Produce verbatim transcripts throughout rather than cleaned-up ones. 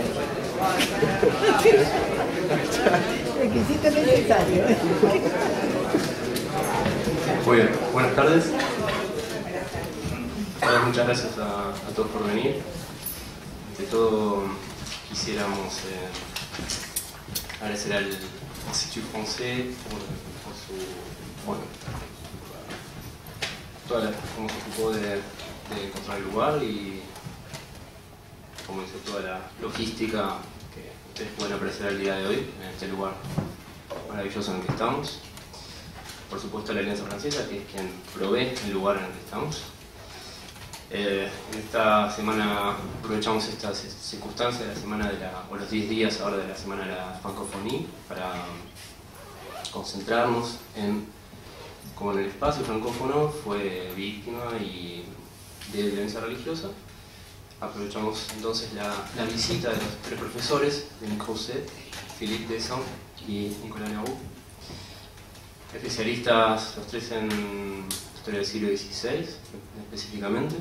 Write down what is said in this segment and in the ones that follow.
Requisito necesario. Muy bien, buenas tardes. Bueno, muchas gracias a, a todos por venir. Ante todo, quisiéramos eh, agradecer al Institut Français por, por su, bueno, toda la, cómo se ocupó de, de encontrar el lugar y como hizo toda la logística que ustedes pueden apreciar el día de hoy en este lugar maravilloso en el que estamos. Por supuesto la Alianza Francesa, que es quien provee el lugar en el que estamos. Eh, en esta semana aprovechamos esta circunstancia de la semana de la, o los diez días ahora de la semana de la francofonía para concentrarnos en cómo en el espacio francófono fue víctima y de violencia religiosa. Aprovechamos entonces la, la visita de los tres profesores, Denis Crousset, Philippe Descamps y Nicolas Leroux, especialistas los tres en historia del siglo dieciséis específicamente,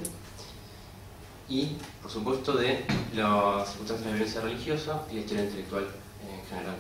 y por supuesto de las circunstancias de la violencia religiosa y la historia intelectual en general.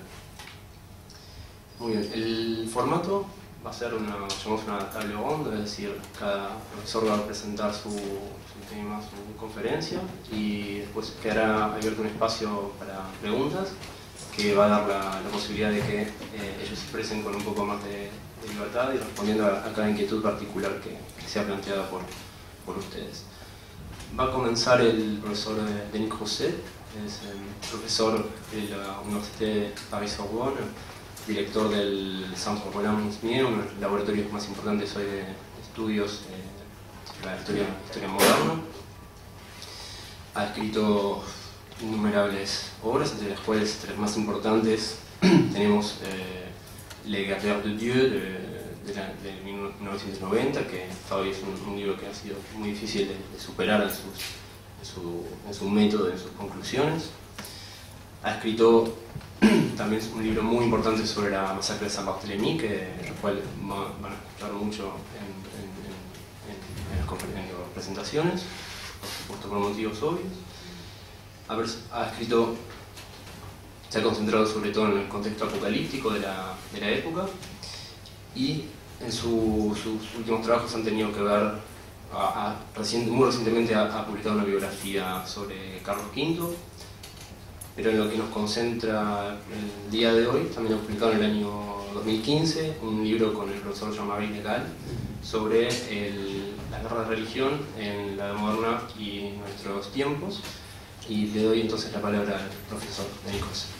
Muy bien, el formato va a ser una, llamamos una table ronde, es decir, cada profesor va a presentar su, su tema, su conferencia, y después quedará abierto un espacio para preguntas que va a dar la, la posibilidad de que eh, ellos se expresen con un poco más de, de libertad y respondiendo a, a cada inquietud particular que, que sea planteada por, por ustedes. Va a comenzar el profesor Denis Crousset, es el profesor de la Université Paris-Sorbonne, director del Centre Roland Musnier, uno de los laboratorios más importantes hoy de estudios eh, de la historia, historia moderna. Ha escrito innumerables obras, entre las cuales tres más importantes tenemos eh, Les Guerriers de Dieu de, de, la, de mil novecientos noventa, que todavía es un, un libro que ha sido muy difícil de, de superar en, sus, en, su, en su método, en sus conclusiones. Ha escrito también un libro muy importante sobre la masacre de Saint-Barthélemy, que el cual van a escuchar mucho en, en, en, en, las, en las presentaciones, por supuesto por motivos obvios. Ha, ha escrito, se ha concentrado sobre todo en el contexto apocalíptico de la, de la época, y en su, sus últimos trabajos han tenido que ver, a, a, recient, muy recientemente ha, ha publicado una biografía sobre Carlos quinto, pero en lo que nos concentra el día de hoy, también ha publicado en el año dos mil quince un libro con el profesor Jean-Marie Legal sobre el, la guerra de religión en la moderna y nuestros tiempos, y le doy entonces la palabra al profesor Denis Crousset.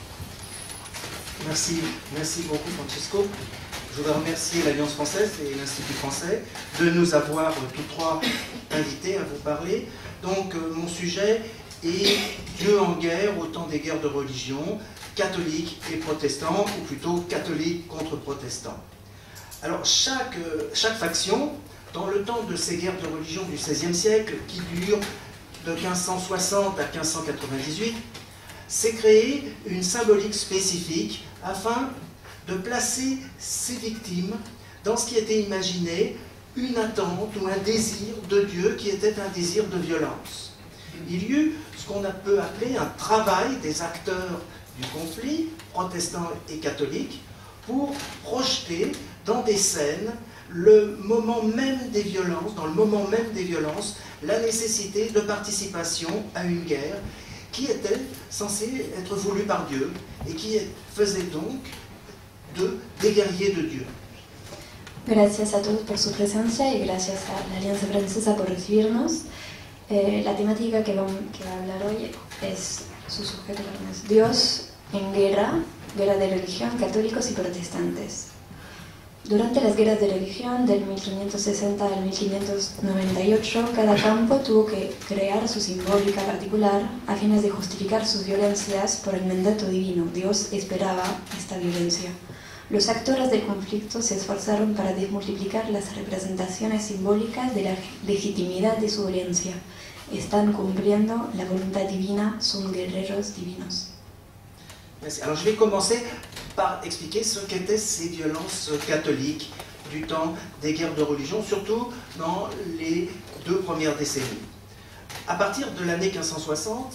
Merci, merci beaucoup Francesco. Je voudrais remercier l'Alliance française et l'Institut français de nous avoir tous trois invités à vous parler. Donc euh, mon sujet est Dieu en guerre au temps des guerres de religion, catholiques et protestants, ou plutôt catholiques contre protestants. Alors chaque, chaque faction, dans le temps de ces guerres de religion du seizième siècle, qui durent de quinze cent soixante à quinze cent quatre-vingt-dix-huit, s'est créée une symbolique spécifique afin de placer ces victimes dans ce qui était imaginé une attente ou un désir de Dieu qui était un désir de violence. Il y eut ce qu'on peut appeler un travail des acteurs du conflit, protestants et catholiques, pour projeter dans des scènes le moment même des violences, dans le moment même des violences, la nécessité de participation à une guerre qui était censée être voulue par Dieu et qui faisait donc de, des guerriers de Dieu. Gracias a todos por su presencia y gracias a la Alianza Francesa por recibirnos. Eh, la temática que va, que va a hablar hoy es su sujeto, es Dios en guerra, guerra de religión, católicos y protestantes. Durante las guerras de religión del mil quinientos sesenta al mil quinientos noventa y ocho, cada campo tuvo que crear su simbólica particular a fines de justificar sus violencias por el mandato divino. Dios esperaba esta violencia. Los actores del conflicto se esforzaron para desmultiplicar las representaciones simbólicas de la legitimidad de su violencia. Están cumpliendo la voluntad divina, son guerreros divinos. Merci. Alors je vais commencer par expliquer ce qu'étaient ces violences catholiques du temps des guerres de religion, surtout dans les deux premières décennies. À partir de l'année quinze cent soixante,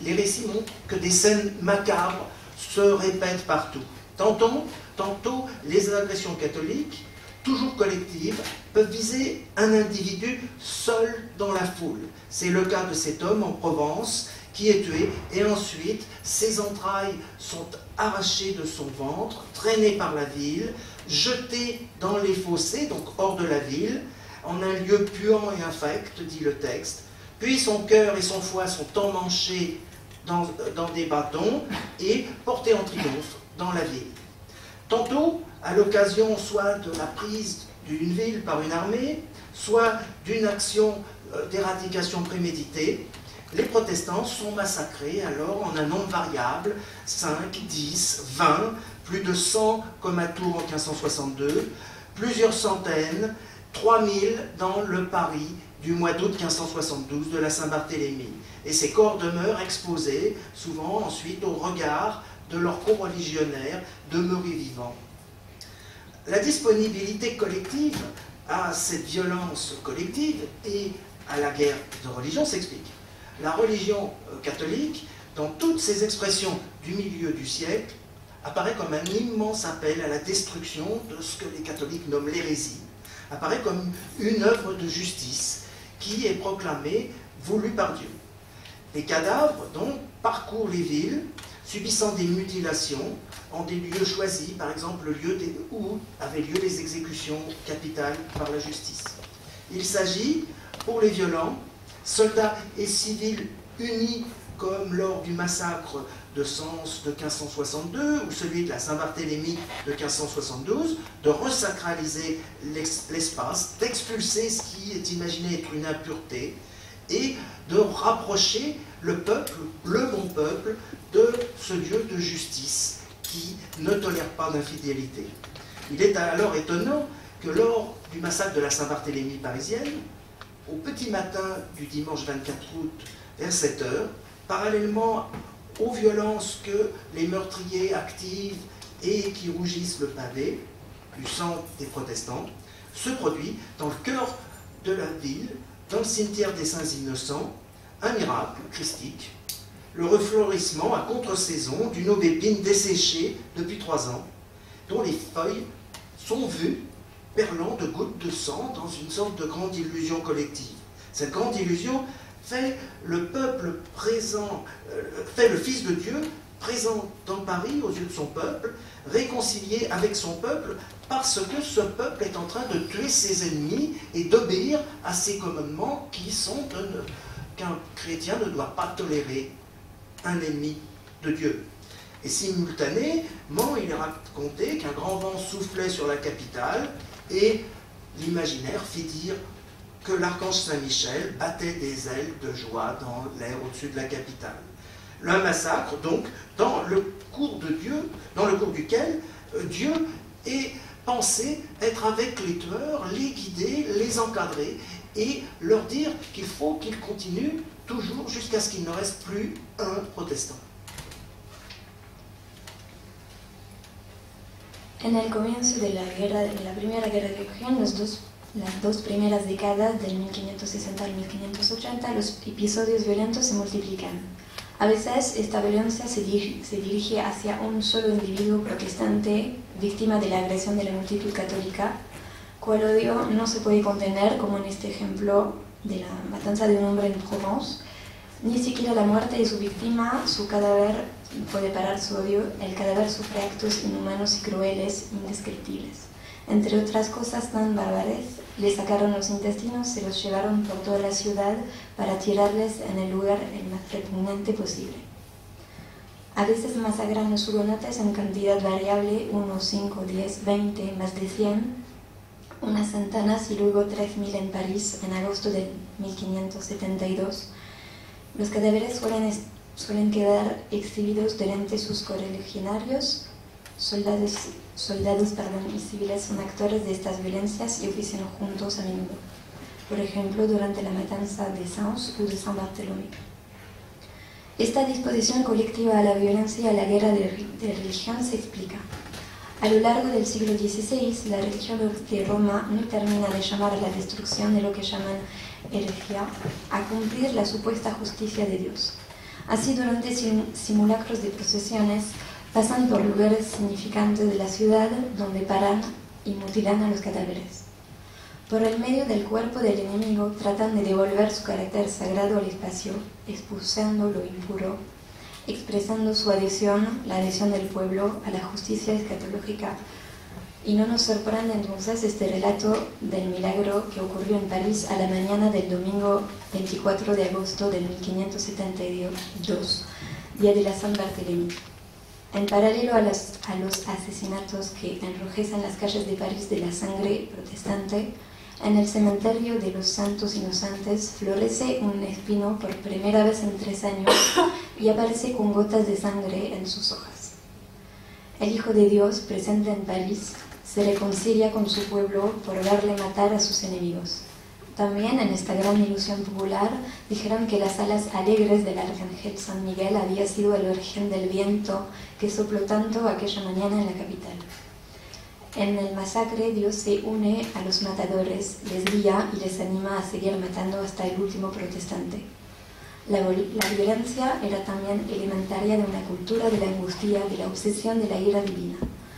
les récits montrent que des scènes macabres se répètent partout. Tantôt, tantôt les agressions catholiques, toujours collectives, peuvent viser un individu seul dans la foule. C'est le cas de cet homme en Provence qui est tué, et ensuite ses entrailles sont arrachées de son ventre, traînées par la ville, jetées dans les fossés, donc hors de la ville, en un lieu puant et infect, dit le texte. Puis son cœur et son foie sont emmanchés dans, dans des bâtons et portés en triomphe dans la ville. Tantôt, à l'occasion soit de la prise d'une ville par une armée, soit d'une action d'éradication préméditée, les protestants sont massacrés alors en un nombre variable, cinq, dix, vingt, plus de cent comme à Tours en quinze cent soixante-deux, plusieurs centaines, trois mille dans le Paris du mois d'août quinze cent soixante-douze de la Saint-Barthélemy. Et ces corps demeurent exposés, souvent ensuite au regard de leurs coreligionnaires demeurés vivants. La disponibilité collective à cette violence collective et à la guerre de religion s'explique. La religion catholique, dans toutes ses expressions du milieu du siècle, apparaît comme un immense appel à la destruction de ce que les catholiques nomment l'hérésie, apparaît comme une œuvre de justice qui est proclamée, voulue par Dieu. Les cadavres, donc, parcourent les villes, subissant des mutilations en des lieux choisis, par exemple le lieu des, où avaient lieu les exécutions capitales par la justice. Il s'agit, pour les violents, soldats et civils unis comme lors du massacre de Sens de quinze cent soixante-deux ou celui de la Saint-Barthélemy de quinze cent soixante-douze, de resacraliser l'espace, d'expulser ce qui est imaginé être une impureté et de rapprocher le peuple, le bon peuple, de ce Dieu de justice qui ne tolère pas d'infidélité. Il est alors étonnant que lors du massacre de la Saint-Barthélemy parisienne, au petit matin du dimanche vingt-quatre août, vers sept heures, parallèlement aux violences que les meurtriers activent et qui rougissent le pavé, du sang des protestants, se produit dans le cœur de la ville, dans le cimetière des Saints Innocents, un miracle christique, le refleurissement à contre-saison d'une aubépine desséchée depuis trois ans, dont les feuilles sont vues perlant de gouttes de sang dans une sorte de grande illusion collective. Cette grande illusion fait le peuple présent, euh, fait le Fils de Dieu présent dans Paris aux yeux de son peuple, réconcilié avec son peuple parce que ce peuple est en train de tuer ses ennemis et d'obéir à ses commandements qui sont qu'un chrétien ne doit pas tolérer un ennemi de Dieu. Et simultanément, il est raconté qu'un grand vent soufflait sur la capitale et l'imaginaire fit dire que l'archange Saint-Michel battait des ailes de joie dans l'air au-dessus de la capitale. Un massacre, donc, dans le cours de Dieu, dans le cours duquel euh, Dieu est pensé être avec les tueurs, les guider, les encadrer et leur dire qu'il faut qu'ils continuent toujours jusqu'à ce qu'il ne reste plus un protestant. En el comienzo de la, guerra, de la Primera Guerra de Religión, los dos, las dos primeras décadas del mil quinientos sesenta al mil quinientos ochenta, los episodios violentos se multiplican. A veces esta violencia se dirige, se dirige hacia un solo individuo protestante víctima de la agresión de la multitud católica, cual odio no se puede contener, como en este ejemplo de la matanza de un hombre en Provence. Ni siquiera la muerte de su víctima, su cadáver puede parar su odio. El cadáver sufre actos inhumanos y crueles, indescriptibles. Entre otras cosas tan bárbaras, le sacaron los intestinos, se los llevaron por toda la ciudad para tirarles en el lugar el más repugnante posible. A veces masacran los hugonotes en cantidad variable, uno, cinco, diez, veinte, más de cien, unas centenas y luego tres mil en París en agosto de mil quinientos setenta y dos. Los cadáveres suelen, suelen quedar exhibidos delante de sus correligionarios. Soldados, soldados perdón, y civiles son actores de estas violencias y ofician juntos a menudo. Por ejemplo, durante la matanza de Sens o de Saint-Barthélemy. Esta disposición colectiva a la violencia y a la guerra de, de religión se explica. A lo largo del siglo dieciséis, la religión de Roma no termina de llamar a la destrucción de lo que llaman herejía, a cumplir la supuesta justicia de Dios. Así, durante sim simulacros de procesiones, pasan por lugares significantes de la ciudad donde paran y mutilan a los cadáveres. Por el medio del cuerpo del enemigo tratan de devolver su carácter sagrado al espacio, expulsando lo impuro, expresando su adhesión, la adhesión del pueblo a la justicia escatológica. Y no nos sorprende entonces este relato del milagro que ocurrió en París a la mañana del domingo veinticuatro de agosto de mil quinientos setenta y dos, día de la San Barthélemy. En paralelo a los, a los asesinatos que enrojecen las calles de París de la sangre protestante, en el cementerio de los santos inocentes florece un espino por primera vez en tres años y aparece con gotas de sangre en sus hojas. El Hijo de Dios, presente en París, se reconcilia con su pueblo por verle matar a sus enemigos. También en esta gran ilusión popular dijeron que las alas alegres del arcángel San Miguel había sido el origen del viento que sopló tanto aquella mañana en la capital. En el masacre Dios se une a los matadores, les guía y les anima a seguir matando hasta el último protestante. La, la violencia era también elementaria de una cultura de la angustia, de la obsesión de la ira divina.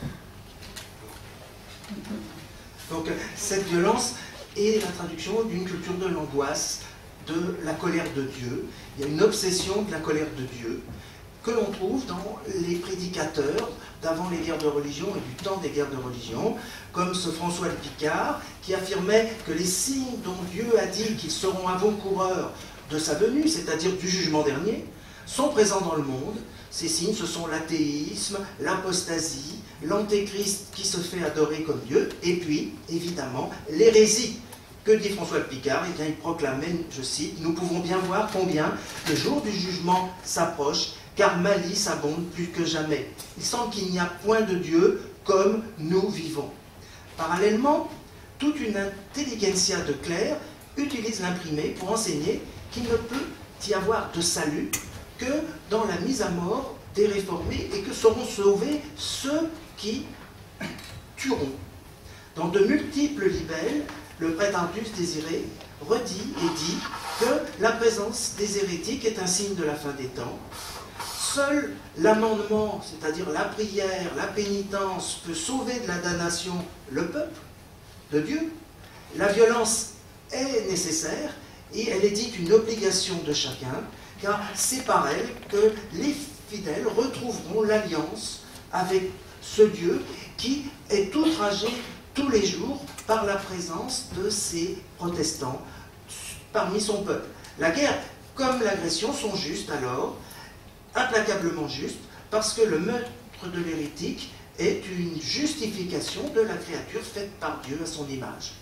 Donc cette violence est la traduction d'une culture de l'angoisse, de la colère de Dieu. Il y a une obsession de la colère de Dieu que l'on trouve dans les prédicateurs d'avant les guerres de religion et du temps des guerres de religion, comme ce François de Picard, qui affirmait que les signes dont Dieu a dit qu'ils seront avant-coureurs de sa venue, c'est-à-dire du jugement dernier, sont présents dans le monde. Ces signes, ce sont l'athéisme, l'apostasie, l'antéchrist qui se fait adorer comme Dieu, et puis, évidemment, l'hérésie. Que dit François de Picard? Eh bien, il proclamait, je cite, « Nous pouvons bien voir combien le jour du jugement s'approche, car malice abonde plus que jamais. Il semble qu'il n'y a point de Dieu comme nous vivons. » Parallèlement, toute une intelligentsia de clercs utilise l'imprimé pour enseigner qu'il ne peut y avoir de salut que dans la mise à mort des réformés et que seront sauvés ceux qui tueront. Dans de multiples libelles, le prêtre Ardus Désiré redit et dit que la présence des hérétiques est un signe de la fin des temps. Seul l'amendement, c'est-à-dire la prière, la pénitence, peut sauver de la damnation le peuple de Dieu. La violence est nécessaire et elle est dite une obligation de chacun, car c'est par elle que les fidèles retrouveront l'alliance avec ce Dieu qui est outragé tous les jours par la présence de ces protestants parmi son peuple. La guerre comme l'agression sont justes alors, implacablement justes, parce que le meurtre de l'hérétique est une justification de la créature faite par Dieu à son image.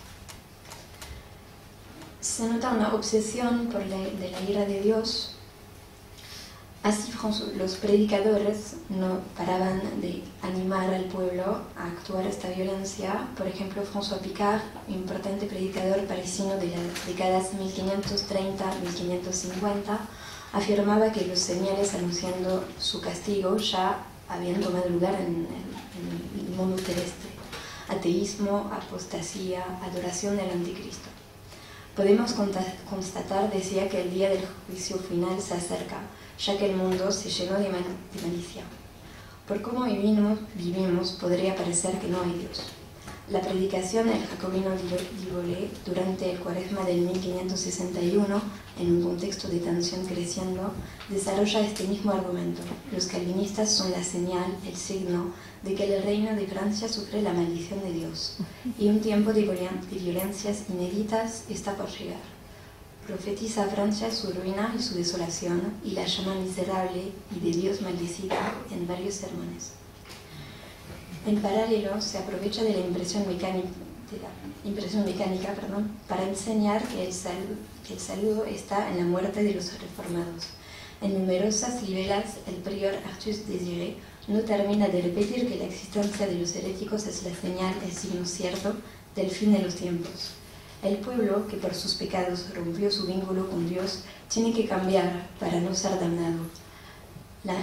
Se nota una obsesión por la, de la ira de Dios. Así los predicadores no paraban de animar al pueblo a actuar esta violencia. Por ejemplo, François Picard, importante predicador parisino de las décadas mil quinientos treinta a mil quinientos cincuenta, afirmaba que los señales anunciando su castigo ya habían tomado lugar en el, en el mundo terrestre. Ateísmo, apostasía, adoración del anticristo. Podemos constatar, decía, que el día del juicio final se acerca, ya que el mundo se llenó de, mal, de malicia. Por cómo vivimos, vivimos, podría parecer que no hay Dios. La predicación del jacobino Dibolé durante el cuaresma del mil quinientos sesenta y uno, en un contexto de tensión creciendo, desarrolla este mismo argumento. Los calvinistas son la señal, el signo, de que el reino de Francia sufre la maldición de Dios, y un tiempo de violencias inéditas está por llegar. Profetiza a Francia su ruina y su desolación, y la llama miserable y de Dios maldecida en varios sermones. En paralelo, se aprovecha de la impresión mecánica, de la impresión mecánica perdón, para enseñar que el, saludo, que el saludo está en la muerte de los reformados. En numerosas libelas, el prior Artus Désiré no termina de repetir que la existencia de los heréticos es la señal, el signo cierto, del fin de los tiempos. El pueblo, que por sus pecados rompió su vínculo con Dios, tiene que cambiar para no ser damnado. La,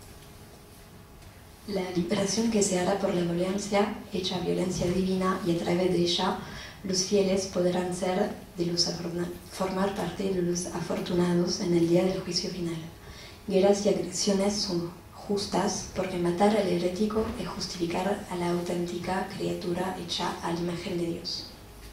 la liberación que se hará por la violencia, hecha violencia divina, y a través de ella, los fieles podrán ser de los formar parte de los afortunados en el día del juicio final. guerras y agresiones son justas porque matar al herético es justificar a la auténtica criatura hecha à l'imagen de Dios.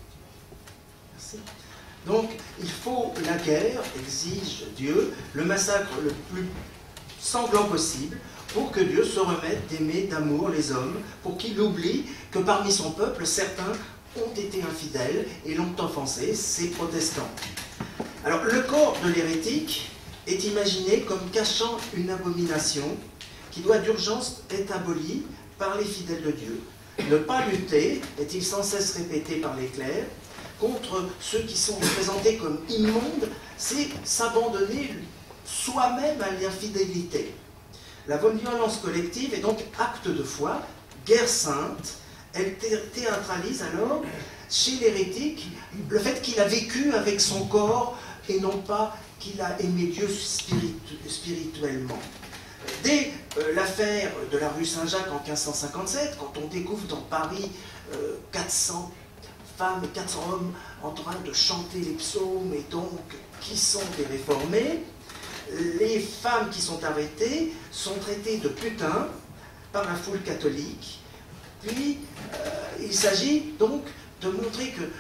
Merci. Donc, il faut, la guerre exige Dieu le massacre le plus sanglant possible pour que Dieu se remette d'aimer d'amour les hommes, pour qu'il oublie que parmi son peuple, certains ont été infidèles et l'ont offensé, ces protestants. Alors, le corps de l'hérétique est imaginé comme cachant une abomination qui doit d'urgence être abolie par les fidèles de Dieu. Ne pas lutter, est-il sans cesse répété par les clercs, contre ceux qui sont présentés comme immondes, c'est s'abandonner soi-même à l'infidélité. La violence collective est donc acte de foi, guerre sainte. Elle théâtralise alors chez l'hérétique le fait qu'il a vécu avec son corps et non pas qu'il a aimé Dieu spiritu spirituellement. Dès euh, l'affaire de la rue Saint-Jacques en quinze cent cinquante-sept, quand on découvre dans Paris euh, quatre cents femmes et quatre cents hommes en train de chanter les psaumes et donc qui sont des réformés, les femmes qui sont arrêtées sont traitées de putains par la foule catholique. Puis euh, il s'agit donc de montrer que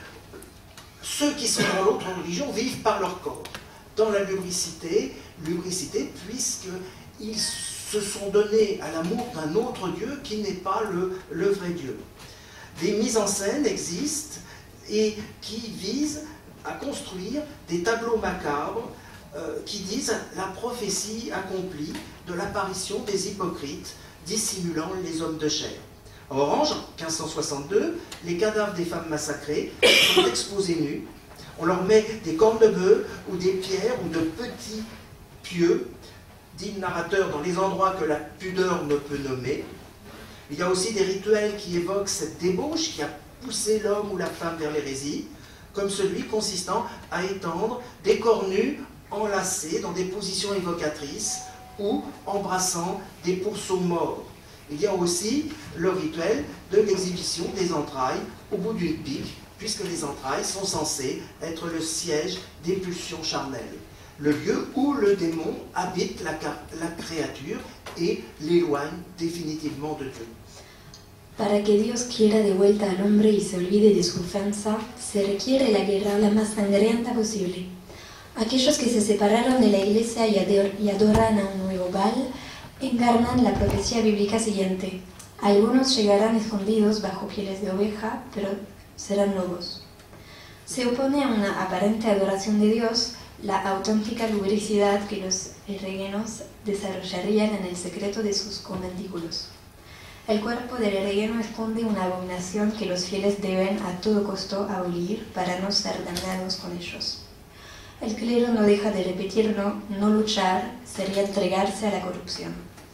ceux qui sont dans l'autre religion vivent par leur corps, dans la lubricité, lubricité puisqu'ils se sont donnés à l'amour d'un autre Dieu qui n'est pas le, le vrai Dieu. Des mises en scène existent et qui visent à construire des tableaux macabres euh, qui disent la prophétie accomplie de l'apparition des hypocrites dissimulant les hommes de chair. En Orange, en quinze cent soixante-deux, les cadavres des femmes massacrées sont exposés nus. On leur met des cornes de bœuf ou des pierres ou de petits pieux, dit le narrateur, dans les endroits que la pudeur ne peut nommer. Il y a aussi des rituels qui évoquent cette débauche qui a poussé l'homme ou la femme vers l'hérésie, comme celui consistant à étendre des corps nus enlacés dans des positions évocatrices ou embrassant des pourceaux morts. Il y a aussi le rituel de l'exhibition des entrailles au bout d'une pique, puisque les entrailles sont censées être le siège des pulsions charnelles, le lieu où le démon habite la, la créature et l'éloigne définitivement de Dieu. Para que Dios quiera de vuelta al hombre y se olvide de su ofensa, se requiere la guerra la más sangrienta posible. Aquellos que se separaron de la iglesia y adoran a un nuevo Baal, encarnan la profecía bíblica siguiente. Algunos llegarán escondidos bajo pieles de oveja, pero serán lobos. Se opone a una aparente adoración de Dios la auténtica lubricidad que los erreguenos desarrollarían en el secreto de sus conventículos. El cuerpo del erregueno esconde una abominación que los fieles deben a todo costo abolir para no ser damnados con ellos. El clero no deja de repetirlo, no luchar sería entregarse a la corrupción.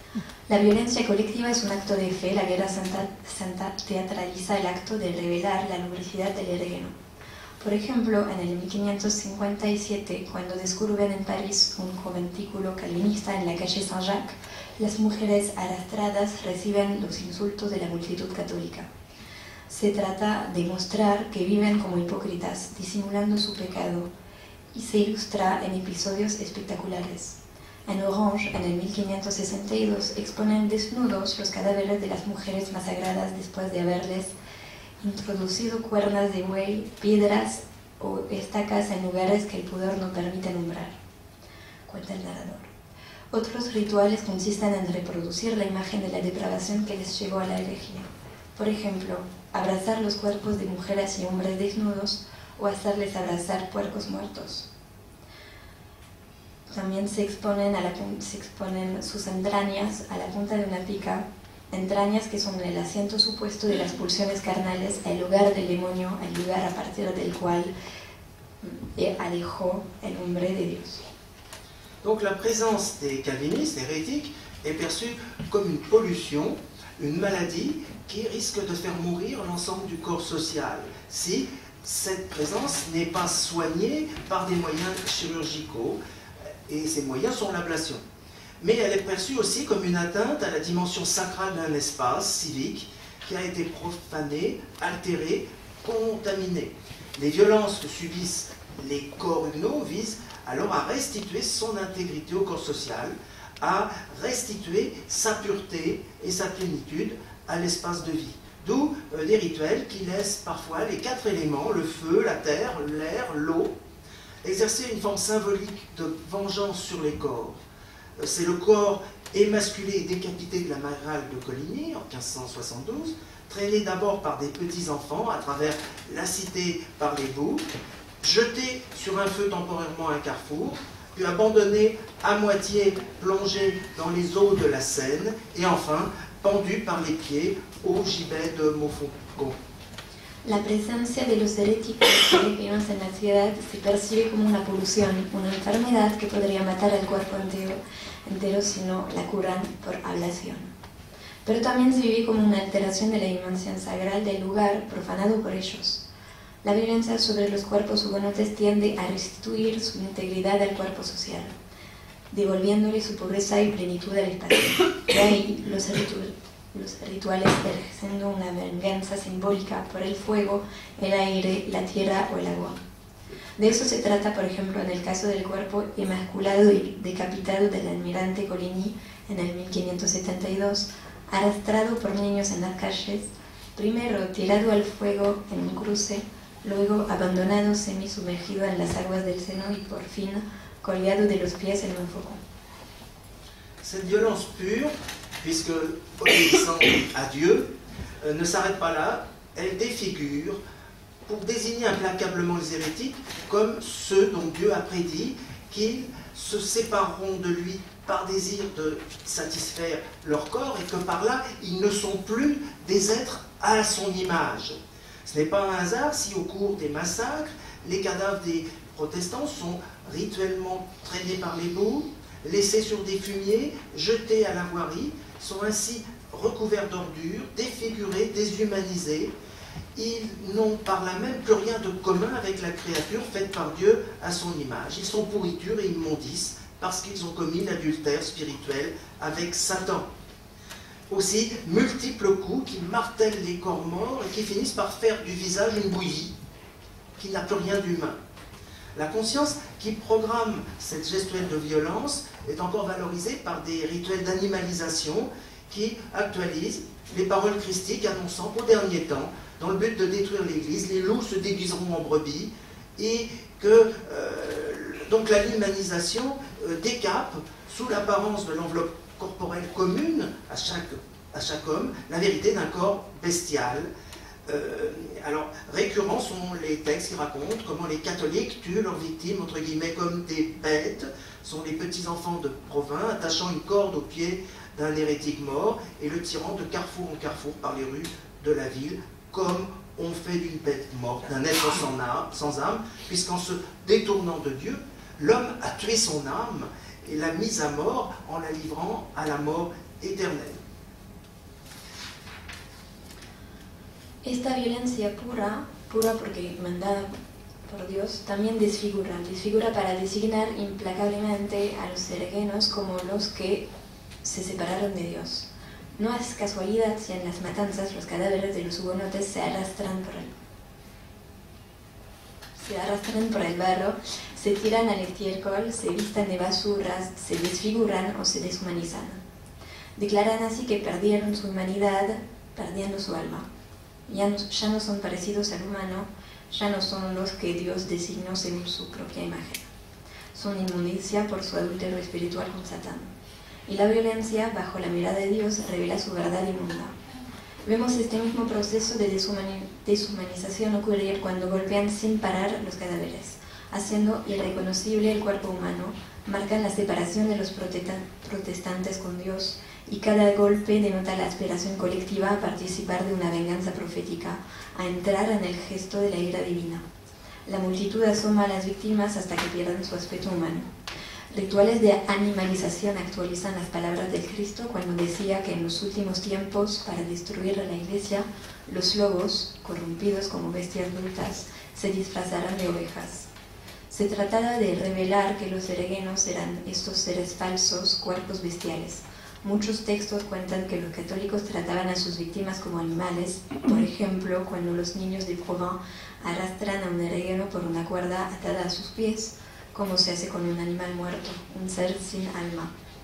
La violencia colectiva es un acto de fe, la guerra santa, santa teatraliza el acto de revelar la lubricidad del erregueno. Por ejemplo, en el mil quinientos cincuenta y siete, cuando descubren en París un conventículo calvinista en la calle Saint-Jacques, las mujeres arrastradas reciben los insultos de la multitud católica. Se trata de mostrar que viven como hipócritas, disimulando su pecado, y se ilustra en episodios espectaculares. En Orange, en el mil quinientos sesenta y dos, exponen desnudos los cadáveres de las mujeres masacradas después de haberles introducido cuernas de buey, piedras o estacas en lugares que el pudor no permite nombrar. Cuenta el narrador. Otros rituales consisten en reproducir la imagen de la depravación que les llevó a la herejía. Por ejemplo, abrazar los cuerpos de mujeres y hombres desnudos o hacerles abrazar puercos muertos. También se exponen, a la, se exponen sus entrañas a la punta de una pica, entrañas que son el asiento supuesto de las pulsiones carnales, el lugar del demonio, el lugar a partir del cual alejó el hombre de Dios. Donc la présence des calvinistes hérétiques est perçue comme une pollution, une maladie qui risque de faire mourir l'ensemble du corps social si cette présence n'est pas soignée par des moyens chirurgicaux, et ces moyens sont l'ablation. Mais elle est perçue aussi comme une atteinte à la dimension sacrale d'un espace civique qui a été profané, altéré, contaminé. Les violences que subissent les corps huguenots visent alors à restituer son intégrité au corps social, à restituer sa pureté et sa plénitude à l'espace de vie. D'où euh, des rituels qui laissent parfois les quatre éléments, le feu, la terre, l'air, l'eau, exercer une forme symbolique de vengeance sur les corps. Euh, C'est le corps émasculé et décapité de la maréchale de Coligny en mille cinq cent soixante-douze, traîné d'abord par des petits-enfants à travers la cité par les boues, jeté sur un feu temporairement à un carrefour, puis abandonné à moitié plongé dans les eaux de la Seine, et enfin pendu par les pieds au gibet de Montfaucon. La presencia de los heréticos peregrinos en la ciudad se percibe como una polución, una enfermedad que podría matar al cuerpo entero, entero si no la curan por ablación. Pero también se vive como una alteración de la dimensión sagrada del lugar profanado por ellos. La violencia sobre los cuerpos hugonotes tiende a restituir su integridad al cuerpo social, devolviéndole su pobreza y plenitud al espacio. De ahí los, ritu los rituales ejerciendo una venganza simbólica por el fuego, el aire, la tierra o el agua. De eso se trata, por ejemplo, en el caso del cuerpo emasculado y decapitado del almirante Coligny en el mil quinientos setenta y dos, arrastrado por niños en las calles, primero tirado al fuego en un cruce, luego abandonado semisumergido en las aguas del Seno y por fin colgado de los pies en un foco. Cette violence pure, puisque obéissant à Dieu, euh, ne s'arrête pas là, elle défigure pour désigner implacablement les hérétiques comme ceux dont Dieu a prédit qu'ils se sépareront de lui par désir de satisfaire leur corps et que par là, ils ne sont plus des êtres à son image. Ce n'est pas un hasard si au cours des massacres, les cadavres des protestants sont rituellement traînés par les boues, laissés sur des fumiers, jetés à la voirie, sont ainsi recouverts d'ordures, défigurés, déshumanisés. Ils n'ont par là même plus rien de commun avec la créature faite par Dieu à son image. Ils sont pourriture et immondices parce qu'ils ont commis l'adultère spirituel avec Satan. Aussi, multiples coups qui martèlent les corps morts et qui finissent par faire du visage une bouillie qui n'a plus rien d'humain. La conscience qui programme cette gestuelle de violence est encore valorisée par des rituels d'animalisation qui actualisent les paroles christiques annonçant qu'au dernier temps, dans le but de détruire l'Église, les loups se déguiseront en brebis et que euh, donc la l'humanisation euh, décape sous l'apparence de l'enveloppe corporelle commune à chaque, à chaque homme la vérité d'un corps bestial. Euh, alors, récurrents sont les textes qui racontent comment les catholiques tuent leurs victimes, entre guillemets, comme des bêtes. Ce sont les petits-enfants de Provins attachant une corde au pied d'un hérétique mort et le tirant de carrefour en carrefour par les rues de la ville, comme on fait d'une bête morte, d'un être sans âme, sans âme, puisqu'en se détournant de Dieu, l'homme a tué son âme et l'a mise à mort en la livrant à la mort éternelle. Esta violencia pura, pura porque mandada por Dios, también desfigura, desfigura para designar implacablemente a los seregenos como los que se separaron de Dios. No es casualidad si en las matanzas los cadáveres de los hugonotes se arrastran por el, se arrastran por el barro, se tiran al estiércol, se vistan de basuras, se desfiguran o se deshumanizan. Declaran así que perdieron su humanidad, perdiendo su alma. Ya no, ya no son parecidos al humano, ya no son los que Dios designó según su propia imagen. Son inmundicia por su adulterio espiritual con Satán. Y la violencia, bajo la mirada de Dios, revela su verdad inmunda. Vemos este mismo proceso de deshumani deshumanización ocurrir cuando golpean sin parar los cadáveres, haciendo irreconocible el cuerpo humano, marcan la separación de los protestantes con Dios, y cada golpe denota la aspiración colectiva a participar de una venganza profética, a entrar en el gesto de la ira divina. La multitud asoma a las víctimas hasta que pierden su aspecto humano. Rituales de animalización actualizan las palabras del Cristo cuando decía que en los últimos tiempos, para destruir a la Iglesia, los lobos, corrompidos como bestias brutas, se disfrazarán de ovejas. Se trataba de revelar que los seregenos eran estos seres falsos, cuerpos bestiales. Muchos textos cuentan que los católicos trataban a sus víctimas como animales, por ejemplo, cuando los niños de Provins arrastran a un heregeno por una cuerda atada a sus pies, como se hace con un animal muerto, un ser sin alma.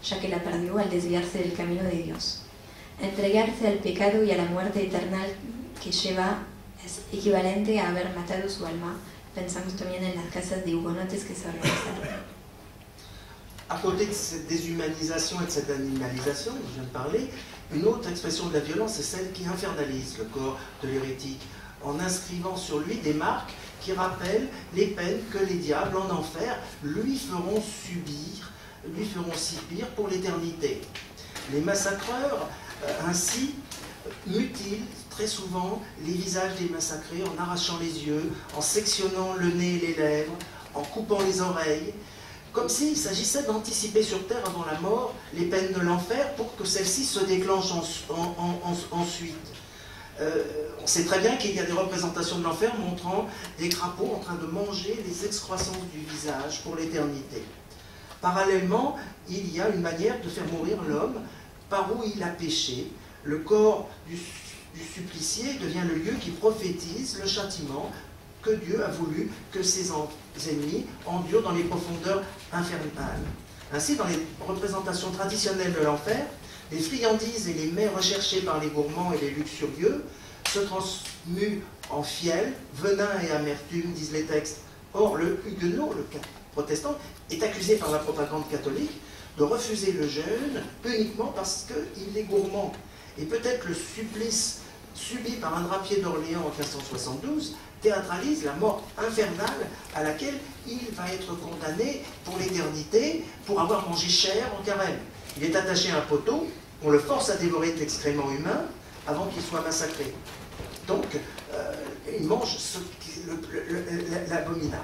ya que la perdió al desviarse del camino de Dios. Entregarse al pecado y a la muerte eterna que lleva es equivalente a haber matado su alma. Pensamos también en las casas de hugonotes que se organizaron. À côté de cette déshumanisation et de cette animalisation dont je viens de parler, une autre expression de la violence est celle qui infernalise le corps de l'hérétique, en inscrivant sur lui des marques qui rappellent les peines que les diables en enfer lui feront subir, lui feront subir pour l'éternité. Les massacreurs, euh, ainsi, mutilent très souvent les visages des massacrés en arrachant les yeux, en sectionnant le nez et les lèvres, en coupant les oreilles, comme s'il s'agissait d'anticiper sur terre avant la mort les peines de l'enfer pour que celles-ci se déclenchent en, en, en, ensuite. Euh, on sait très bien qu'il y a des représentations de l'enfer montrant des crapauds en train de manger les excroissances du visage pour l'éternité. Parallèlement, il y a une manière de faire mourir l'homme par où il a péché. Le corps du, du supplicié devient le lieu qui prophétise le châtiment que Dieu a voulu que ses ennemis endurent dans les profondeurs infernales. Ainsi, dans les représentations traditionnelles de l'enfer, les friandises et les mets recherchés par les gourmands et les luxurieux se transmuent en fiel, venin et amertume, disent les textes. Or, le huguenot, le protestant, est accusé par la propagande catholique de refuser le jeûne uniquement parce qu'il est gourmand. Et peut-être le supplice subi par un drapier d'Orléans en quinze cent soixante-douze théâtralise la mort infernale à laquelle il va être condamné pour l'éternité pour avoir mangé chair en carême. Il est attaché à un poteau, on le force à dévorer de l'excrément humain avant qu'il soit massacré. Donc, euh, il mange l'abominable.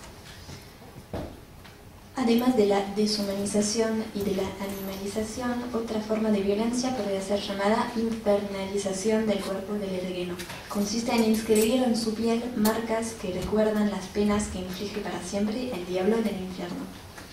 Además de la deshumanización y de la animalización, otra forma de violencia podría ser llamada infernalización del cuerpo del ergueno. Consiste en inscribir en su piel marcas que recuerdan las penas que inflige para siempre el diablo en el infierno.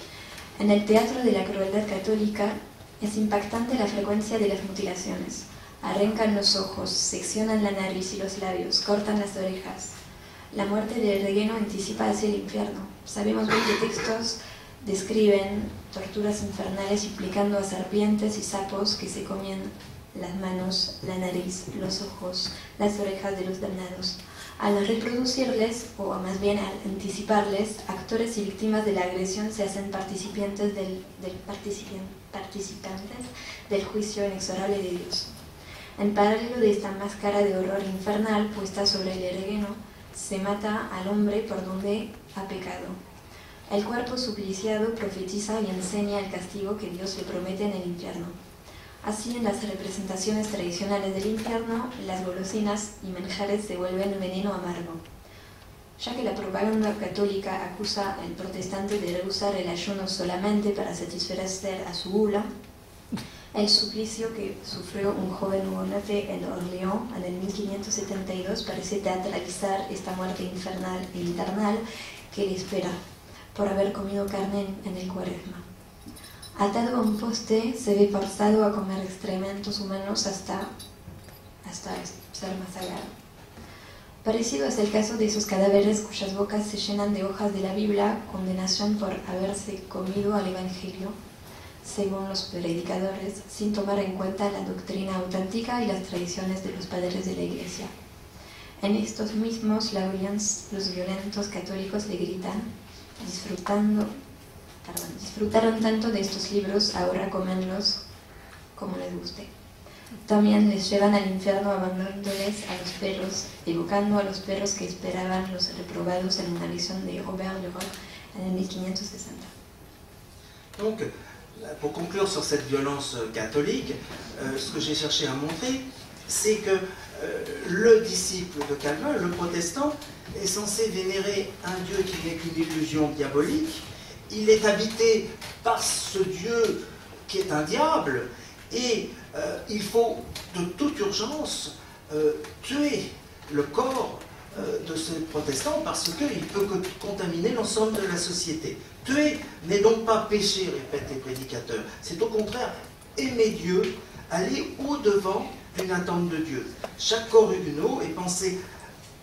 En el teatro de la crueldad católica es impactante la frecuencia de las mutilaciones. Arrancan los ojos, seccionan la nariz y los labios, cortan las orejas. La muerte del ergueno anticipa hacia el infierno. Sabemos bien que textos describen torturas infernales implicando a serpientes y sapos que se comían las manos, la nariz, los ojos, las orejas de los damnados. Al reproducirles, o más bien al anticiparles, actores y víctimas de la agresión se hacen participantes del, del, participan, participantes del juicio inexorable de Dios. En paralelo de esta máscara de horror infernal puesta sobre el ergueno, se mata al hombre por donde ha pecado. El cuerpo supliciado profetiza y enseña el castigo que Dios le promete en el infierno. Así, en las representaciones tradicionales del infierno, las golosinas y manjares se vuelven veneno amargo. Ya que la propaganda católica acusa al protestante de rehusar el ayuno solamente para satisfacer a su gula, el suplicio que sufrió un joven hugonote en Orleans en el mil quinientos setenta y dos parece teatralizar esta muerte infernal e eternal que le espera por haber comido carne en el cuaresma. Atado a un poste, se ve forzado a comer excrementos humanos hasta, hasta ser masacrado. Parecido es el caso de esos cadáveres cuyas bocas se llenan de hojas de la Biblia, condenación por haberse comido al Evangelio, según los predicadores, sin tomar en cuenta la doctrina auténtica y las tradiciones de los padres de la Iglesia. En estos mismos, los violentos católicos le gritan, disfrutando, perdón, disfrutaron tanto de estos libros, ahora comenlos como les guste. También les llevan al infierno abandonándoles a los perros, evocando a los perros que esperaban los reprobados en una visión de Robert Leroy en el mil quinientos sesenta. Donc, pour conclure sur cette violence catholique, euh, ce que j'ai cherché à montrer, c'est que euh, le disciple de Calvin, le protestant, est censé vénérer un Dieu qui n'est qu'une illusion diabolique. Il est habité par ce Dieu qui est un diable, et euh, il faut de toute urgence euh, tuer le corps euh, de ce protestant parce qu'il peut contaminer l'ensemble de la société. Tuer n'est donc pas pécher, répètent les prédicateurs. C'est au contraire aimer Dieu, aller au-devant d'une attente de Dieu. Chaque corps huguenot est pensé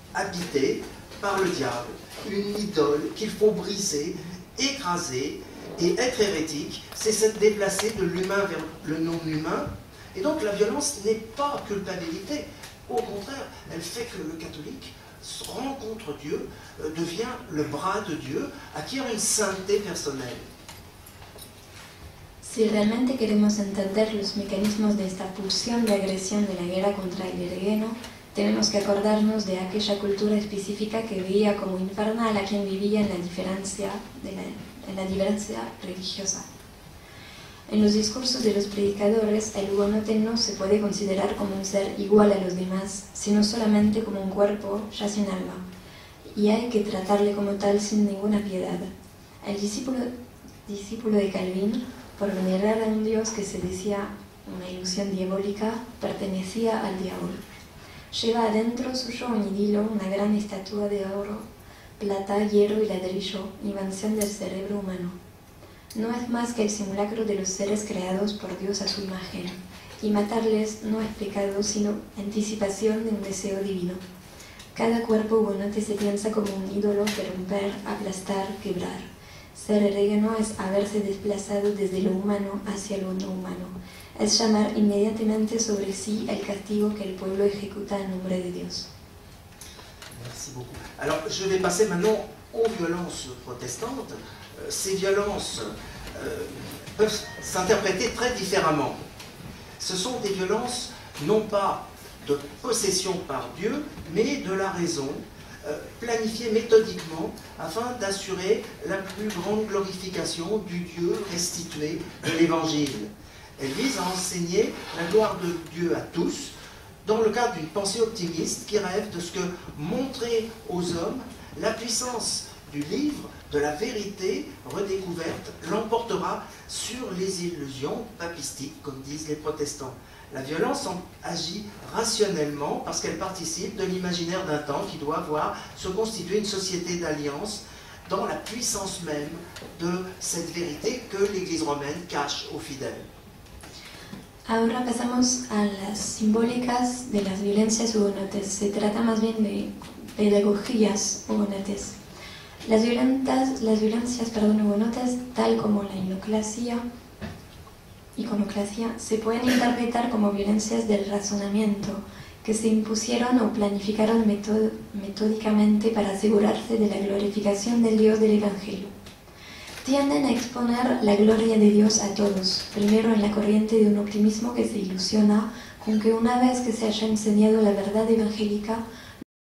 habité par le diable, une idole qu'il faut briser, écraser, Et être hérétique, c'est se déplacer de l'humain vers le non-humain. Et donc la violence n'est pas culpabilité. Au contraire, elle fait que le catholique rencontre Dieu, euh, devient le bras de Dieu, acquiert une sainteté personnelle. Si realmente queremos entender los mecanismos de esta pulsión de agresión de la guerra contra el ergueno, tenemos que acordarnos de aquella cultura específica que veía como infernal a quien vivía en la diferencia, de la, en la diferencia religiosa. En los discursos de los predicadores, el hugonote no se puede considerar como un ser igual a los demás, sino solamente como un cuerpo ya sin alma, y hay que tratarle como tal sin ninguna piedad. El discípulo, discípulo de Calvin, por venerar a un dios que se decía una ilusión diabólica, pertenecía al diablo. Lleva adentro suyo un idilo, una gran estatua de oro, plata, hierro y ladrillo, invención del cerebro humano. No es más que el simulacro de los seres creados por Dios a su imagen, y matarles no es pecado, sino anticipación de un deseo divino. Cada cuerpo hugonote se piensa como un ídolo que romper, aplastar, quebrar. Ser ergueno es haberse desplazado desde lo humano hacia lo no humano. Es llamar inmediatamente sobre sí el castigo que el pueblo ejecuta en nombre de Dios. Merci beaucoup. Alors, je vais passer maintenant aux violences protestantes. Euh, ces violences euh, peuvent s'interpréter très différemment. Ce sont des violences non pas de possession par Dieu, mais de la raison, euh, planifiées méthodiquement afin d'assurer la plus grande glorification du Dieu restitué de l'Évangile. Elle vise à enseigner la gloire de Dieu à tous, dans le cadre d'une pensée optimiste qui rêve de ce que montrer aux hommes la puissance du livre, de la vérité redécouverte, l'emportera sur les illusions papistiques, comme disent les protestants. La violence agit rationnellement parce qu'elle participe de l'imaginaire d'un temps qui doit voir se constituer une société d'alliance dans la puissance même de cette vérité que l'Église romaine cache aux fidèles. Ahora pasamos a las simbólicas de las violencias hugonotes. Se trata más bien de pedagogías hugonotes. Las, violentas, las violencias perdón, hugonotes, tal como la iconoclasia, iconoclasia, se pueden interpretar como violencias del razonamiento, que se impusieron o planificaron metod metódicamente para asegurarse de la glorificación del Dios del Evangelio. Tienden a exponer la gloria de Dios a todos, primero en la corriente de un optimismo que se ilusiona con que una vez que se haya enseñado la verdad evangélica,